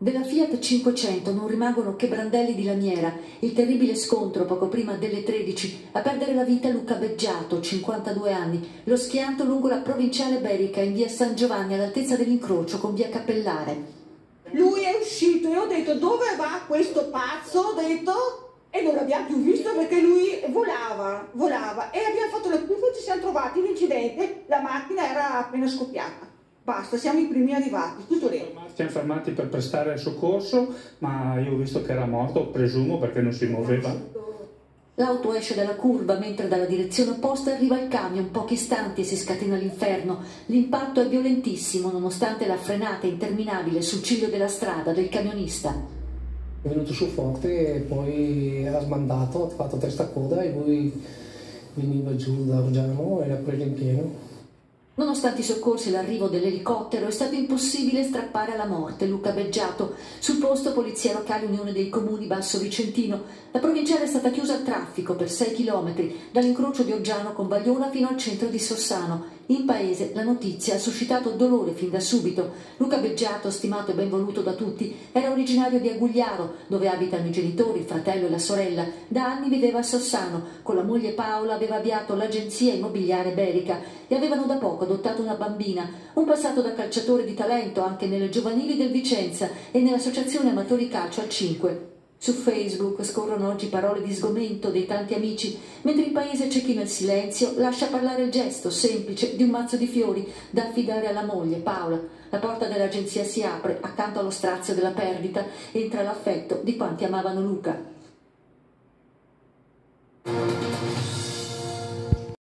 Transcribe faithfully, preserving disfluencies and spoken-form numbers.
Della Fiat cinquecento non rimangono che brandelli di lamiera. Il terribile scontro poco prima delle tredici, a perdere la vita Luca Beggiato, cinquantadue anni, lo schianto lungo la provinciale Berica in via San Giovanni all'altezza dell'incrocio con via Cappellare. Lui è uscito e ho detto: dove va questo pazzo? Ho detto, e non l'abbiamo più visto perché lui volava, volava e abbiamo fatto le curve e ci siamo trovati in incidente, la macchina era appena scoppiata. Basta, siamo i primi arrivati, tutto lì. Ci siamo fermati per prestare soccorso, ma io ho visto che era morto, presumo, perché non si muoveva. L'auto esce dalla curva mentre dalla direzione opposta arriva il camion. Pochi istanti e si scatena l'inferno. L'impatto è violentissimo nonostante la frenata interminabile sul ciglio della strada del camionista. È venuto su forte e poi ha smandato, ha fatto testa a coda e lui veniva giù da Orgiano e l'ha preso in pieno. Nonostante i soccorsi e l'arrivo dell'elicottero è stato impossibile strappare alla morte Luca Beggiato. Sul posto polizia locale Unione dei Comuni Basso Vicentino. La provinciale è stata chiusa al traffico per sei chilometri, dall'incrocio di Oggiano con Bagliona fino al centro di Sossano. In paese la notizia ha suscitato dolore fin da subito. Luca Beggiato, stimato e ben voluto da tutti, era originario di Agugliaro, dove abitano i genitori, il fratello e la sorella. Da anni viveva a Sossano. Con la moglie Paola aveva avviato l'agenzia immobiliare Berica e avevano da poco adottato una bambina. Un passato da calciatore di talento anche nelle giovanili del Vicenza e nell'associazione Amatori Calcio al cinque. Su Facebook scorrono oggi parole di sgomento dei tanti amici, mentre in paese c'è chi nel silenzio lascia parlare il gesto semplice di un mazzo di fiori da affidare alla moglie Paola. La porta dell'agenzia si apre, accanto allo strazio della perdita entra l'affetto di quanti amavano Luca.